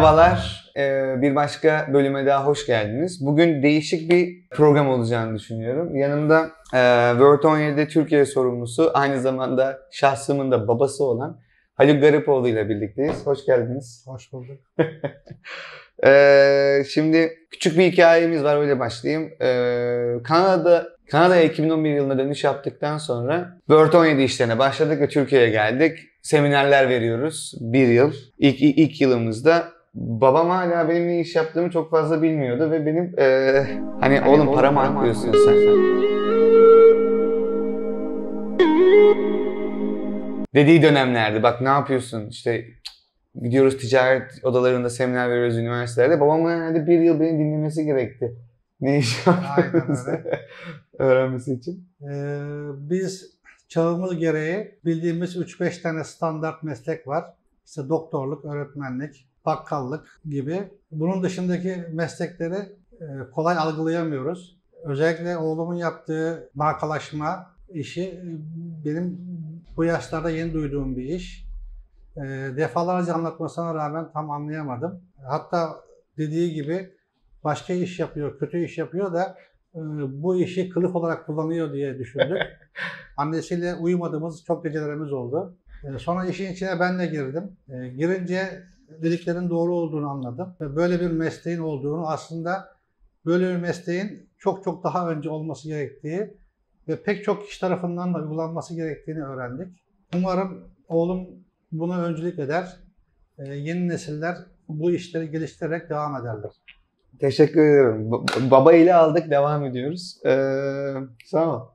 Merhabalar, bir başka bölüme daha hoş geldiniz. Bugün değişik bir program olacağını düşünüyorum. Yanımda Word 17 Türkiye sorumlusu, aynı zamanda şahsımın da babası olan Haluk Garipoğlu ile birlikteyiz. Hoş geldiniz. Hoş bulduk. Şimdi küçük bir hikayemiz var, öyle başlayayım. Kanada'ya 2011 yılında dönüş yaptıktan sonra Word 17 işlerine başladık ve Türkiye'ye geldik. Seminerler veriyoruz. Bir yıl. İlk yılımızda babam hala benim ne iş yaptığımı çok fazla bilmiyordu ve benim oğlum para mı aklıyorsun sen? Dediği dönemlerdi. Bak ne yapıyorsun? İşte gidiyoruz ticaret odalarında seminer veriyoruz üniversitelerde. Babamın herhalde bir yıl beni dinlemesi gerekti. Ne iş yaptığımızı öğrenmesi için. Biz çağımız gereği bildiğimiz 3-5 tane standart meslek var. İşte doktorluk, öğretmenlik, bakkallık gibi. Bunun dışındaki meslekleri kolay algılayamıyoruz. Özellikle oğlumun yaptığı markalaşma işi benim bu yaşlarda yeni duyduğum bir iş. Defalarca anlatmasına rağmen tam anlayamadım. Hatta dediği gibi başka iş yapıyor, kötü iş yapıyor da bu işi kılıf olarak kullanıyor diye düşündük. Annesiyle uyumadığımız çok gecelerimiz oldu. Sonra işin içine ben de girdim. Girince dediklerin doğru olduğunu anladım. Ve böyle bir mesleğin olduğunu, aslında böyle bir mesleğin çok daha önce olması gerektiği ve pek çok kişi tarafından da uygulanması gerektiğini öğrendik. Umarım oğlum buna öncülük eder. Yeni nesiller bu işleri geliştirerek devam ederler. Teşekkür ederim. Baba ile aldık, devam ediyoruz. Sağ ol.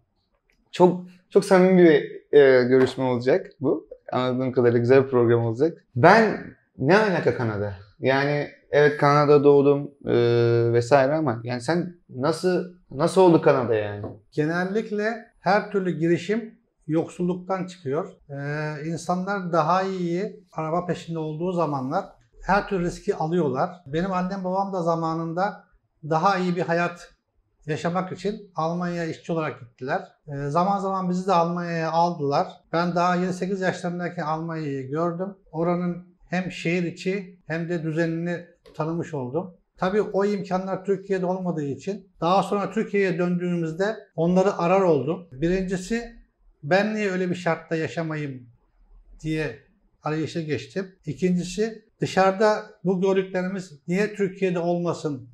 Çok samimi bir görüşme olacak bu. Anladığım kadarıyla güzel bir program olacak. Ne alaka Kanada? Yani evet, Kanada'da doğdum vesaire ama yani sen nasıl oldu Kanada yani? Genellikle her türlü girişim yoksulluktan çıkıyor. İnsanlar daha iyi araba peşinde olduğu zamanlar her türlü riski alıyorlar. Benim annem babam da zamanında daha iyi bir hayat yaşamak için Almanya'ya işçi olarak gittiler. Zaman zaman bizi de Almanya'ya aldılar. Ben daha 7-8 yaşlarındayken Almanya'yı gördüm. Oranın hem şehir içi hem de düzenini tanımış oldum. Tabii o imkanlar Türkiye'de olmadığı için daha sonra Türkiye'ye döndüğümüzde onları arar oldum. Birincisi, ben niye öyle bir şartta yaşamayayım diye arayışa geçtim. İkincisi, dışarıda bu gördüklerimiz niye Türkiye'de olmasın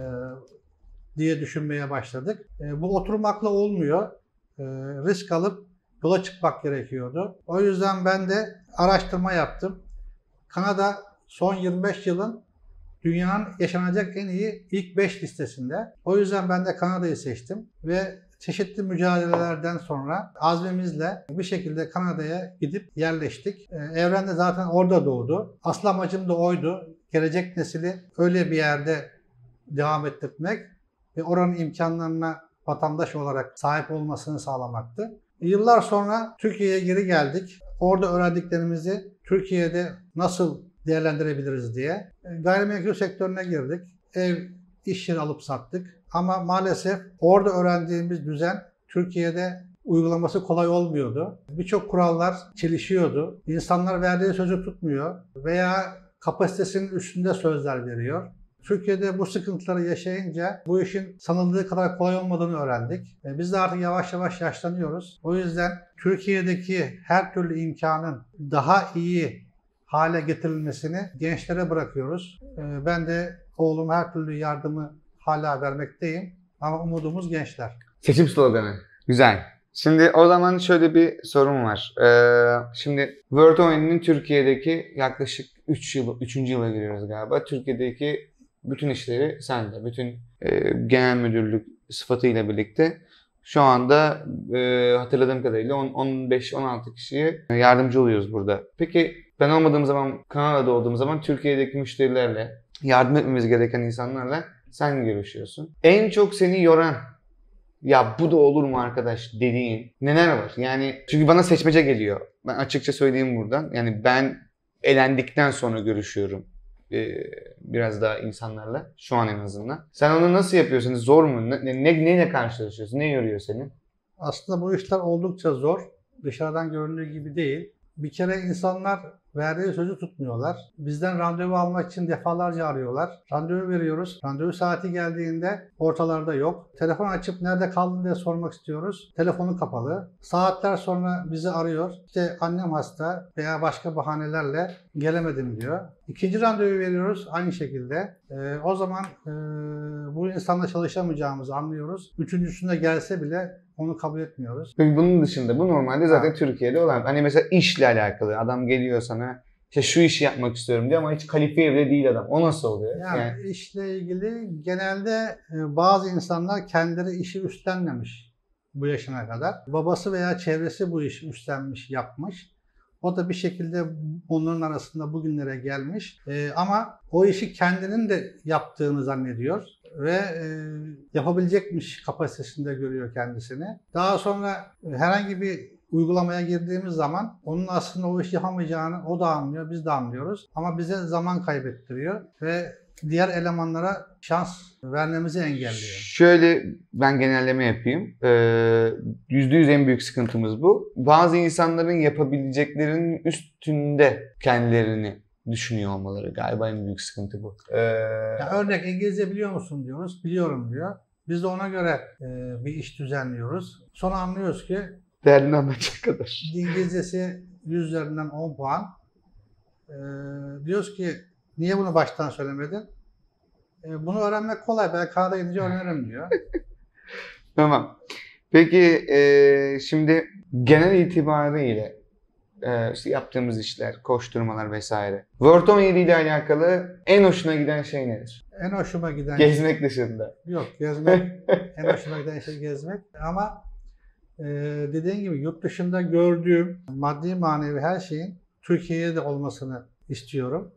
diye düşünmeye başladık. Bu oturmakla olmuyor. Risk alıp yola çıkmak gerekiyordu. O yüzden ben de araştırma yaptım. Kanada son 25 yılın dünyanın yaşanacak en iyi ilk 5 listesinde. O yüzden ben de Kanada'yı seçtim ve çeşitli mücadelelerden sonra azmimizle bir şekilde Kanada'ya gidip yerleştik. Evren de zaten orada doğdu. Asıl amacım da oydu. Gelecek nesili öyle bir yerde devam ettirmek ve oranın imkanlarına vatandaş olarak sahip olmasını sağlamaktı. Yıllar sonra Türkiye'ye geri geldik. Orada öğrendiklerimizi Türkiye'de nasıl değerlendirebiliriz diye gayrimenkul sektörüne girdik. Ev, iş yeri alıp sattık. Ama maalesef orada öğrendiğimiz düzen Türkiye'de uygulaması kolay olmuyordu. Birçok kurallar çelişiyordu. İnsanlar verdiği sözü tutmuyor veya kapasitesinin üstünde sözler veriyor. Türkiye'de bu sıkıntıları yaşayınca bu işin sanıldığı kadar kolay olmadığını öğrendik. Biz de artık yavaş yavaş yaşlanıyoruz. O yüzden Türkiye'deki her türlü imkanın daha iyi hale getirilmesini gençlere bırakıyoruz. Ben de oğlum her türlü yardımı hala vermekteyim ama umudumuz gençler. Seçim sloganı. Güzel. Şimdi o zaman şöyle bir sorum var. Şimdi Word 17'nin Türkiye'deki yaklaşık 3 yıla giriyoruz galiba. Türkiye'deki bütün işleri sende. Bütün genel müdürlük sıfatıyla birlikte şu anda hatırladığım kadarıyla 15-16 kişiye yardımcı oluyoruz burada. Peki ben olmadığım zaman, Kanada'da olduğum zaman Türkiye'deki müşterilerle, yardım etmemiz gereken insanlarla sen görüşüyorsun. En çok seni yoran, ya bu da olur mu arkadaş dediğin neler var? Yani çünkü bana seçmece geliyor. Ben açıkça söyleyeyim buradan. Yani ben elendikten sonra görüşüyorum biraz daha insanlarla. Şu an en azından. Sen onu nasıl yapıyorsun? Zor mu? Neyle karşılaşıyorsun? Ne yoruyor seni? Aslında bu işler oldukça zor. Dışarıdan göründüğü gibi değil. Bir kere insanlar verdiği sözü tutmuyorlar. Bizden randevu almak için defalarca arıyorlar. Randevu veriyoruz. Randevu saati geldiğinde ortalarda yok. Telefon açıp nerede kaldın diye sormak istiyoruz. Telefonu kapalı. Saatler sonra bizi arıyor. İşte annem hasta veya başka bahanelerle gelemedim diyor. İkinci randevu veriyoruz aynı şekilde. O zaman bu insanla çalışamayacağımızı anlıyoruz. Üçüncüsünde gelse bile onu kabul etmiyoruz. Peki bunun dışında bu normalde zaten Türkiye'de olan. Hani mesela işle alakalı adam geliyor sana işte şu işi yapmak istiyorum diyor ama hiç kalifiye bile değil adam. O nasıl oluyor? Yani işle ilgili genelde bazı insanlar kendileri işi üstlenmemiş bu yaşına kadar. Babası veya çevresi bu işi üstlenmiş, yapmış. O da bir şekilde onların arasında bugünlere gelmiş. Ama o işi kendinin de yaptığını zannediyor ve yapabilecekmiş kapasitesinde görüyor kendisini. Daha sonra herhangi bir uygulamaya girdiğimiz zaman onun aslında o işi yapamayacağını o da anlıyor, biz de anlıyoruz. Ama bize zaman kaybettiriyor ve diğer elemanlara şans vermemizi engelliyor. Şöyle ben genelleme yapayım. %100 en büyük sıkıntımız bu. Bazı insanların yapabileceklerinin üstünde kendilerini düşünüyor olmaları. Galiba en büyük sıkıntı bu. Ya örnek İngilizce biliyor musun diyoruz. Biliyorum diyor. Biz de ona göre bir iş düzenliyoruz. Sonra anlıyoruz ki Derdini anlatacak kadar. İngilizcesi 100 üzerinden 10 puan. Diyoruz ki niye bunu baştan söylemedin? Bunu öğrenmek kolay. Ben Kanada gidince öğrenirim diyor. Tamam. Peki şimdi genel itibariyle işte yaptığımız işler, koşturmalar vesaire. Word 17 ile alakalı en hoşuna giden şey nedir? En hoşuma giden Gezmek dışında. Yok, gezmek. En hoşuma giden şey gezmek. Ama dediğim gibi yurt dışında gördüğüm maddi manevi her şeyin Türkiye'de de olmasını istiyorum.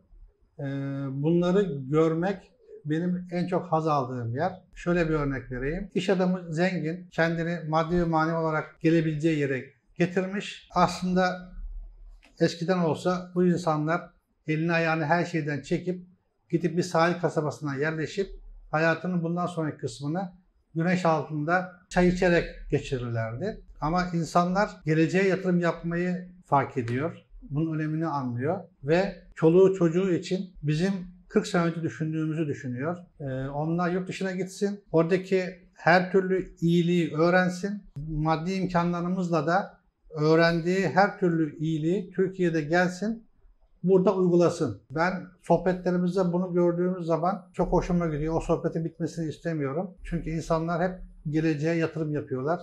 Bunları görmek benim en çok haz aldığım yer. Şöyle bir örnek vereyim. İş adamı zengin, kendini maddi ve manevi olarak gelebileceği yere getirmiş. Aslında eskiden olsa bu insanlar elini ayağını her şeyden çekip gidip bir sahil kasabasına yerleşip hayatının bundan sonraki kısmını güneş altında çay içerek geçirirlerdi. Ama insanlar geleceğe yatırım yapmayı fark ediyor. Bunun önemini anlıyor ve çoluğu çocuğu için bizim 40 sene önce düşündüğümüzü düşünüyor. Onlar yurt dışına gitsin, oradaki her türlü iyiliği öğrensin. Maddi imkanlarımızla da öğrendiği her türlü iyiliği Türkiye'de gelsin, burada uygulasın. Ben sohbetlerimizde bunu gördüğümüz zaman çok hoşuma gidiyor. O sohbetin bitmesini istemiyorum. Çünkü insanlar hep geleceğe yatırım yapıyorlar.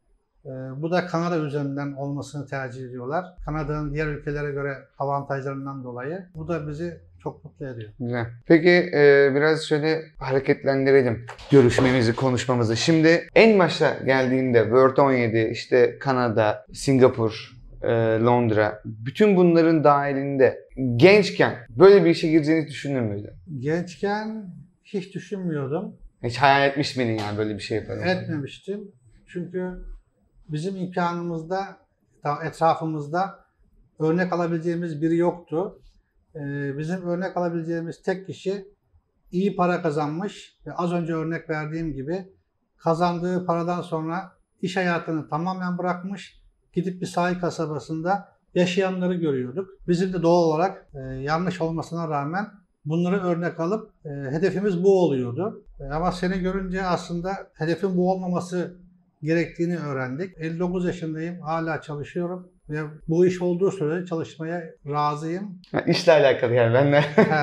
Bu da Kanada üzerinden olmasını tercih ediyorlar. Kanada'nın diğer ülkelere göre avantajlarından dolayı. Bu da bizi çok mutlu ediyor. Güzel. Peki biraz şöyle hareketlendirelim görüşmemizi, konuşmamızı. Şimdi en başta geldiğinde Word 17, işte Kanada, Singapur, Londra, bütün bunların dahilinde gençken böyle bir işe gireceğini düşünür müydün? Gençken hiç düşünmüyordum. Hiç hayal etmiş miydin yani böyle bir şey yaparım? Etmemiştim. Çünkü bizim imkanımızda, etrafımızda örnek alabileceğimiz biri yoktu. Bizim örnek alabileceğimiz tek kişi iyi para kazanmış ve az önce örnek verdiğim gibi kazandığı paradan sonra iş hayatını tamamen bırakmış, gidip bir sahil kasabasında yaşayanları görüyorduk. Bizim de doğal olarak yanlış olmasına rağmen bunları örnek alıp hedefimiz bu oluyordu. Ama seni görünce aslında hedefin bu olmaması gerektiğini öğrendik. 59 yaşındayım, hala çalışıyorum ve bu iş olduğu sürece çalışmaya razıyım. İşle alakalı yani benimle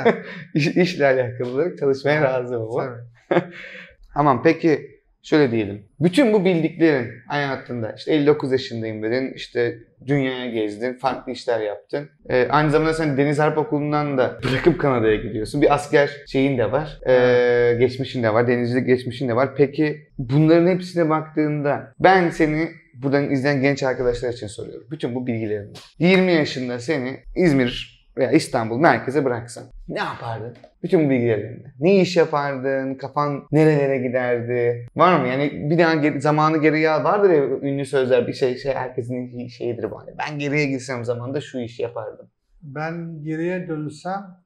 işle alakalı olarak çalışmaya razı olmak. Tamam, peki şöyle diyelim. Bütün bu bildiklerin hayatında işte 59 yaşındayım dedin, işte dünyaya gezdin, farklı işler yaptın. Aynı zamanda sen Deniz Harp Okulu'ndan da bırakıp Kanada'ya gidiyorsun. Bir asker şeyin de var, geçmişin de var, denizcilik geçmişin de var. Peki bunların hepsine baktığında ben seni buradan izleyen genç arkadaşlar için soruyorum. Bütün bu bilgilerini. 20 yaşında seni İzmir veya İstanbul merkeze bıraksan ne yapardın? Bütün bu bilgilerini. Ne iş yapardın? Kafan nerelere giderdi? Var mı? Yani bir daha zamanı geriye al. Vardır ya ünlü sözler, bir şey herkesin şeyidir bu. Ben geriye gitsem zamanda şu işi yapardım. Ben geriye dönsem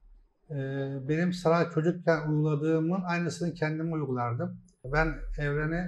benim sana çocukken uyguladığımın aynısını kendime uygulardım. Ben Evren'i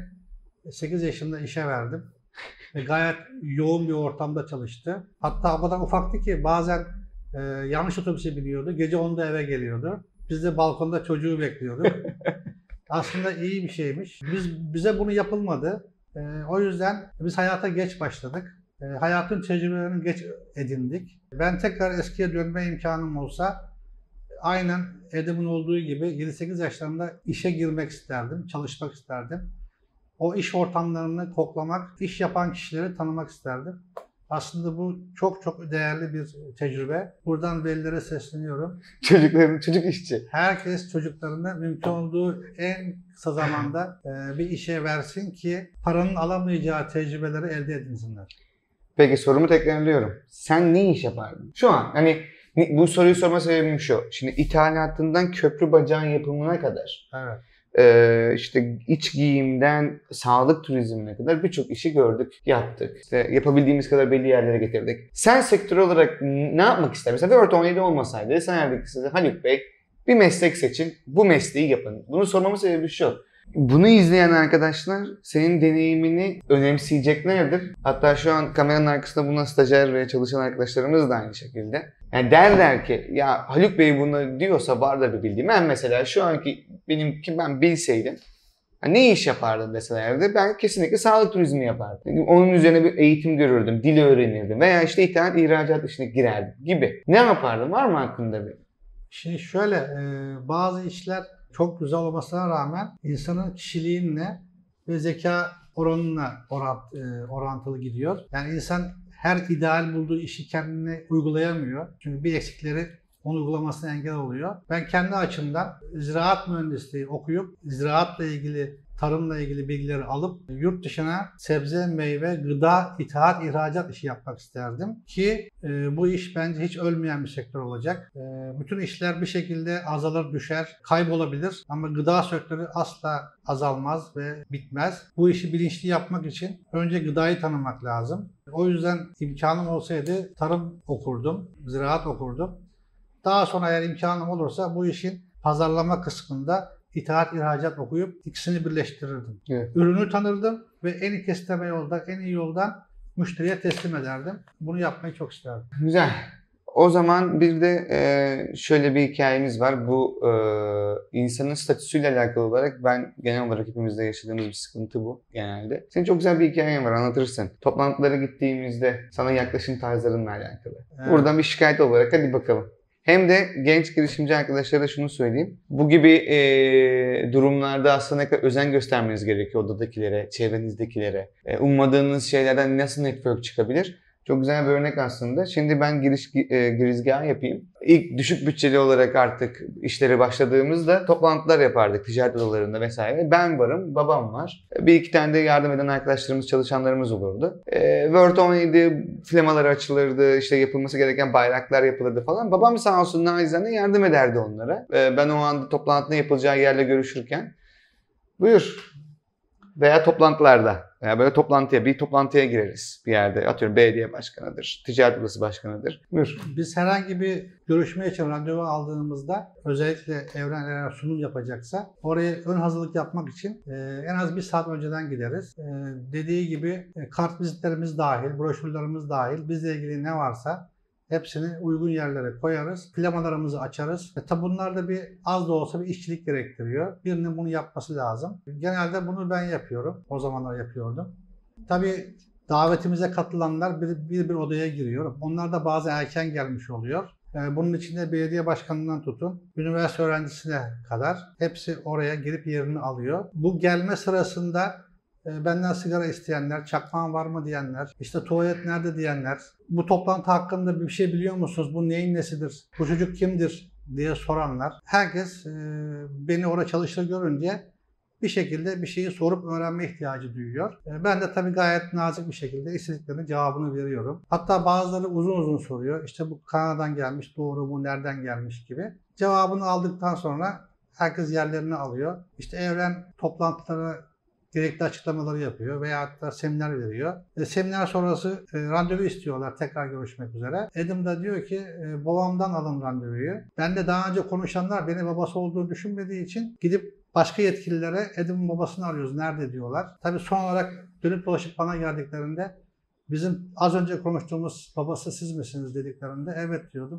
8 yaşında işe verdim. Ve gayet yoğun bir ortamda çalıştı. Hatta o kadar ufaktı ki bazen Yanlış otobüse biniyordu. Gece 10'da eve geliyordu. Biz de balkonda çocuğu bekliyorduk. Aslında iyi bir şeymiş. Bize bunu yapılmadı. O yüzden biz hayata geç başladık. Hayatın tecrübelerini geç edindik. Ben tekrar eskiye dönme imkanım olsa aynen Adam'ın olduğu gibi 7-8 yaşlarında işe girmek isterdim, çalışmak isterdim. O iş ortamlarını koklamak, iş yapan kişileri tanımak isterdim. Aslında bu çok çok değerli bir tecrübe. Buradan velilere sesleniyorum. Çocuk işçi. Herkes çocuklarını mümkün olduğu en kısa zamanda bir işe versin ki paranın alamayacağı tecrübeleri elde edinsinler. Peki sorumu tekrarlıyorum. Sen ne iş yapardın? Şu an hani bu soruyu sorma sebebim şu. Şimdi ithalatından köprü bacağın yapımına kadar. Evet. İşte iç giyimden sağlık turizmine kadar birçok işi gördük, yaptık. İşte yapabildiğimiz kadar belli yerlere getirdik. Sen sektör olarak ne yapmak ister? Mesela Word 17 olmasaydı sen size Haluk Bey bir meslek seçin, bu mesleği yapın. Bunu sormamın sebebi şu. Bunu izleyen arkadaşlar senin deneyimini önemseyeceklerdir. Hatta şu an kameranın arkasında bulunan stajyer ve çalışan arkadaşlarımız da aynı şekilde. Yani derler ki ya Haluk Bey bunu diyorsa var da bir bildiğim. Ben mesela şu anki ben bilseydim ne iş yapardım deselerdi ben kesinlikle sağlık turizmi yapardım. Onun üzerine bir eğitim görürdüm, dil öğrenirdim veya işte ithalat ihracat işine girerdim gibi. Ne yapardım? Var mı hakkında bir? Şimdi şöyle bazı işler çok güzel olmasına rağmen insanın kişiliğinle ve zeka oranına orantılı gidiyor. Yani insan her ideal bulduğu işi kendine uygulayamıyor. Çünkü bir eksikleri onu uygulamasına engel oluyor. Ben kendi açımdan ziraat mühendisliği okuyup ziraatla ilgili, tarımla ilgili bilgileri alıp yurt dışına sebze, meyve, gıda, ithalat, ihracat işi yapmak isterdim. Ki bu iş bence hiç ölmeyen bir sektör olacak. Bütün işler bir şekilde azalır, düşer, kaybolabilir. Ama gıda sektörü asla azalmaz ve bitmez. Bu işi bilinçli yapmak için önce gıdayı tanımak lazım. O yüzden imkanım olsaydı tarım okurdum, ziraat okurdum. Daha sonra eğer imkanım olursa bu işin pazarlama kısmında ithalat, ihracat okuyup ikisini birleştirirdim. Evet. Ürünü tanırdım ve en kestirme yoldan, en iyi yoldan müşteriye teslim ederdim. Bunu yapmayı çok isterdim. Güzel. O zaman bir de şöyle bir hikayemiz var. Bu insanın statüsüyle alakalı olarak ben genel olarak hepimizde yaşadığımız bir sıkıntı bu genelde. Senin çok güzel bir hikayen var, anlatırsın. Toplantılara gittiğimizde sana yaklaşım tarzlarınla alakalı. Evet. Buradan bir şikayet olarak hadi bakalım. Hem de genç girişimci arkadaşlara şunu söyleyeyim. Bu gibi durumlarda aslında ne kadar özen göstermeniz gerekiyor odadakilere, çevrenizdekilere. Ummadığınız şeylerden nasıl network çıkabilir? Çok güzel bir örnek aslında. Şimdi ben girizgah yapayım. İlk düşük bütçeli olarak artık işlere başladığımızda toplantılar yapardık ticaret odalarında vesaire. Ben varım, babam var. Bir iki tane de yardım eden arkadaşlarımız, çalışanlarımız olurdu. Word 17 flamaları açılırdı, işte yapılması gereken bayraklar yapılırdı falan. Babam sağ olsun nacizane yardım ederdi onlara. Ben o anda toplantının yapılacağı yerle görüşürken buyur. Veya toplantılarda veya böyle bir toplantıya gireriz bir yerde. Atıyorum belediye başkanıdır, ticaret odası başkanıdır. Buyur. Biz herhangi bir görüşme için randevu aldığımızda özellikle Evren eğer sunum yapacaksa oraya ön hazırlık yapmak için en az bir saat önceden gideriz. Dediği gibi kart vizitlerimiz dahil, broşürlerimiz dahil bizle ilgili ne varsa hepsini uygun yerlere koyarız. Flamalarımızı açarız. Tabi bunlar da az da olsa bir işçilik gerektiriyor. Birinin bunu yapması lazım. Genelde bunu ben yapıyorum. O zamanlar yapıyordum. Tabi davetimize katılanlar bir odaya giriyor. Onlar da bazen erken gelmiş oluyor. Bunun içinde belediye başkanından tutun, üniversite öğrencisine kadar hepsi oraya girip yerini alıyor. Bu gelme sırasında benden sigara isteyenler, çakmağın var mı diyenler, işte tuvalet nerede diyenler, bu toplantı hakkında bir şey biliyor musunuz, bu neyin nesidir, bu çocuk kimdir diye soranlar. Herkes beni orada çalışır görünce bir şekilde bir şeyi sorup öğrenme ihtiyacı duyuyor. Ben de tabii gayet nazik bir şekilde istediklerinin cevabını veriyorum. Hatta bazıları uzun uzun soruyor. İşte bu Kanada'dan gelmiş, doğru mu, nereden gelmiş gibi. Cevabını aldıktan sonra herkes yerlerini alıyor. İşte Evren toplantılara gerekli açıklamaları yapıyor veya hatta seminer veriyor. Seminer sonrası randevu istiyorlar tekrar görüşmek üzere. Adam da diyor ki babamdan alın randevuyu. Ben de daha önce konuşanlar beni babası olduğunu düşünmediği için gidip başka yetkililere Adam'ın babasını arıyoruz nerede diyorlar. Tabii son olarak dönüp dolaşıp bana geldiklerinde bizim az önce konuştuğumuz babası siz misiniz dediklerinde evet diyordum.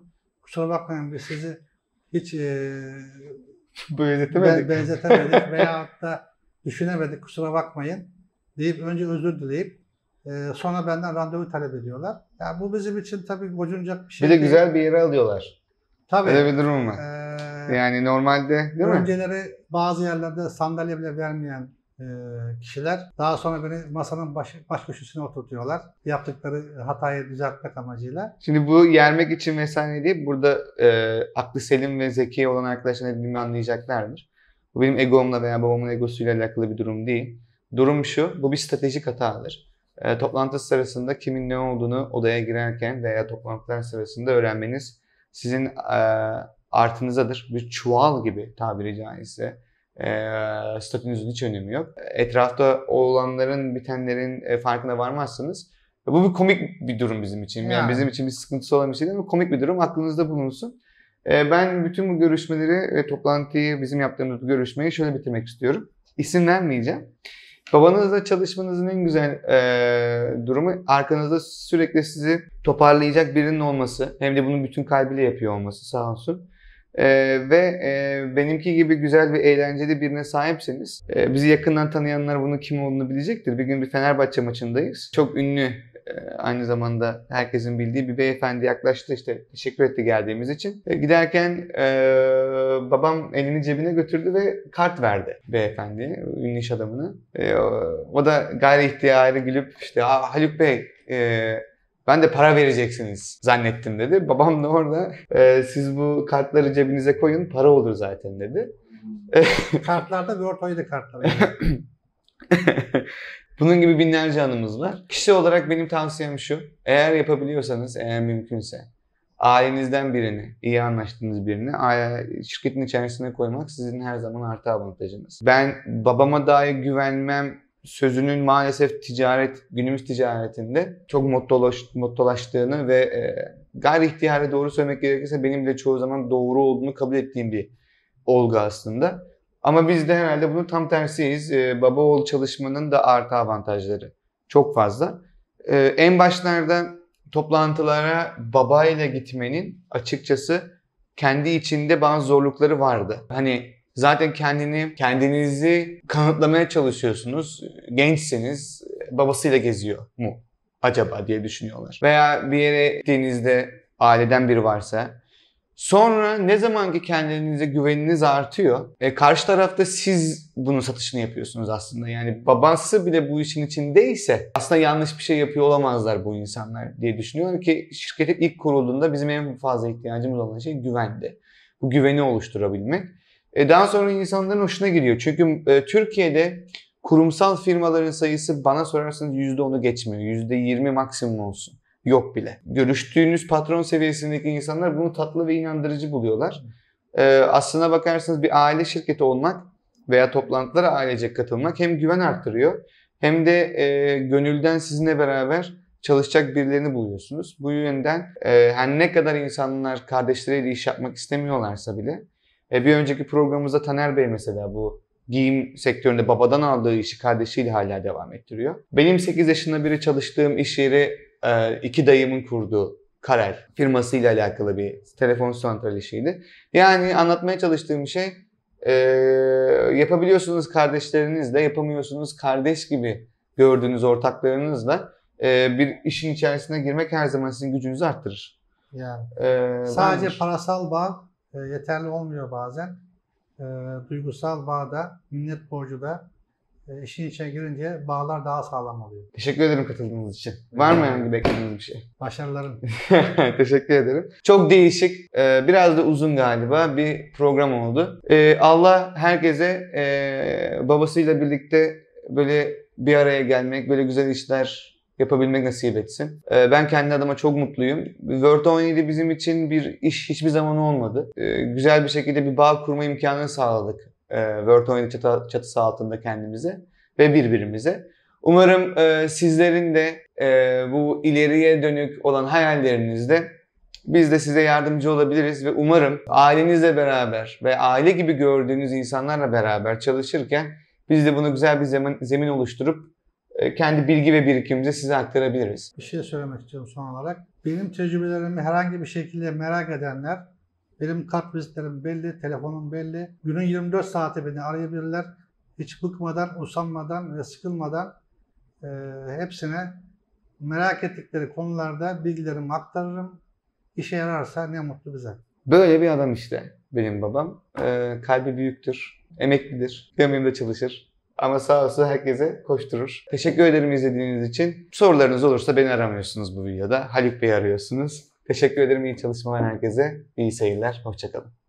kusura bakmayın biz sizi hiç Benzetemedik. benzetemedik veyahut da düşünemedik kusura bakmayın deyip önce özür dileyip sonra benden randevu talep ediyorlar. Ya bu bizim için tabii gocunacak bir şey Bir de değil. güzel bir yere alıyorlar. Tabii. Öyle bir durum var. Yani normalde değil mi? Önceleri bazı yerlerde sandalye bile vermeyen kişiler daha sonra beni masanın baş köşesine oturtuyorlar. Yaptıkları hatayı düzeltmek amacıyla. Şimdi bu yermek için vesaire değil, burada aklı selim ve zeki olan arkadaşlar ne dediğimi anlayacaklardır. Bu benim egomla veya babamın egosuyla alakalı bir durum değil. Durum şu, bu bir stratejik hatadır. Toplantı sırasında kimin ne olduğunu odaya girerken veya toplantılar sırasında öğrenmeniz sizin artınızadır. Bir çuval gibi tabiri caizse. Statünüzün hiç önemi yok. Etrafta olanların, bitenlerin farkına varmazsınız. Bu bir komik bir durum bizim için. Yani bizim için bir sıkıntısı olan bir şey değil ama komik bir durum. Aklınızda bulunsun. Ben bütün bu görüşmeleri ve toplantıyı, bizim yaptığımız bu görüşmeyi şöyle bitirmek istiyorum. İsim vermeyeceğim. Babanızla çalışmanızın en güzel durumu arkanızda sürekli sizi toparlayacak birinin olması. Hem de bunu bütün kalbiyle yapıyor olması sağ olsun. Benimki gibi güzel ve eğlenceli birine sahipseniz bizi yakından tanıyanlar bunun kim olduğunu bilecektir. Bir gün bir Fenerbahçe maçındayız. Çok ünlü aynı zamanda herkesin bildiği bir beyefendi yaklaştı, işte teşekkür etti geldiğimiz için. Giderken babam elini cebine götürdü ve kart verdi beyefendiye, ünlü iş adamına. O da gayri ihtiyari gülüp işte Haluk Bey ben de para vereceksiniz zannettim dedi. Babam da orada siz bu kartları cebinize koyun para olur zaten dedi. Kartlarda Word kartları. Bunun gibi binlerce anımız var. Kişi olarak benim tavsiyem şu. Eğer yapabiliyorsanız, eğer mümkünse ailenizden birini, iyi anlaştığınız birini şirketin içerisine koymak sizin her zaman artı avantajınız. Ben babama dahi güvenmem sözünün maalesef günümüz ticaretinde çok mottolaştığını ve gayri ihtiyari doğru söylemek gerekirse benim de çoğu zaman doğru olduğunu kabul ettiğim bir olgu aslında. Ama biz de herhalde bunun tam tersiyiz. Baba oğul çalışmanın da artı avantajları çok fazla. En başlarda toplantılara babayla gitmenin açıkçası kendi içinde bazı zorlukları vardı. Hani zaten kendinizi kanıtlamaya çalışıyorsunuz. Gençsiniz, babasıyla geziyor mu acaba diye düşünüyorlar. Veya bir yere gittiğinizde aileden biri varsa sonra ne zaman ki kendinize güveniniz artıyor, karşı tarafta siz bunun satışını yapıyorsunuz aslında. Yani babası bile bu işin içindeyse aslında yanlış bir şey yapıyor olamazlar bu insanlar diye düşünüyorum ki şirketin ilk kurulduğunda bizim en fazla ihtiyacımız olan şey güvendi. Bu güveni oluşturabilmek. Daha sonra insanların hoşuna gidiyor. Çünkü Türkiye'de kurumsal firmaların sayısı bana sorarsanız %10'u geçmiyor. %20 maksimum olsun. Yok bile. Görüştüğünüz patron seviyesindeki insanlar bunu tatlı ve inandırıcı buluyorlar. Aslına bakarsanız bir aile şirketi olmak veya toplantılara ailecek katılmak hem güven arttırıyor hem de gönülden sizinle beraber çalışacak birilerini buluyorsunuz. Bu yönden her ne kadar insanlar kardeşleriyle iş yapmak istemiyorlarsa bile bir önceki programımızda Taner Bey mesela bu giyim sektöründe babadan aldığı işi kardeşiyle hala devam ettiriyor. Benim 8 yaşında beri çalıştığım iş yeri 2 dayımın kurduğu Karel firmasıyla alakalı bir telefon santral işiydi. Yani anlatmaya çalıştığım şey yapabiliyorsunuz kardeşlerinizle, yapamıyorsunuz kardeş gibi gördüğünüz ortaklarınızla bir işin içerisine girmek her zaman sizin gücünüzü arttırır. Yani sadece parasal bağ yeterli olmuyor bazen. Duygusal bağda, minnet borcu da işin içine girince bağlar daha sağlam oluyor. Teşekkür ederim katıldığınız için. Var mı herhangi beklediğiniz bir şey? Başarılarım. Teşekkür ederim. Çok değişik, biraz da uzun galiba bir program oldu. Allah herkese babasıyla birlikte böyle bir araya gelmek, böyle güzel işler yapabilmek nasip etsin. Ben kendi adıma çok mutluyum. Word 17 bizim için bir iş hiçbir zaman olmadı. Güzel bir şekilde bir bağ kurma imkanını sağladık. Word 17 çatısı altında kendimize ve birbirimize. Umarım sizlerin de bu ileriye dönük olan hayallerinizde biz de size yardımcı olabiliriz ve umarım ailenizle beraber ve aile gibi gördüğünüz insanlarla beraber çalışırken biz de buna güzel bir zemin oluşturup kendi bilgi ve birikimimizi size aktarabiliriz. Bir şey söylemek istiyorum son olarak. Benim tecrübelerimi herhangi bir şekilde merak edenler, benim kart vizitlerim belli, telefonum belli. Günün 24 saati beni arayabilirler. Hiç bıkmadan, usanmadan ve sıkılmadan hepsine merak ettikleri konularda bilgilerimi aktarırım. İşe yararsa ne mutlu bize. Böyle bir adam işte benim babam. Kalbi büyüktür, emeklidir, yanımda çalışır. Ama sağ olsun herkese koşturur. Teşekkür ederim izlediğiniz için. Sorularınız olursa beni aramıyorsunuz bu videoda. Haluk Bey'i arıyorsunuz. Teşekkür ederim. İyi çalışmalar herkese. İyi seyirler. Hoşça kalın.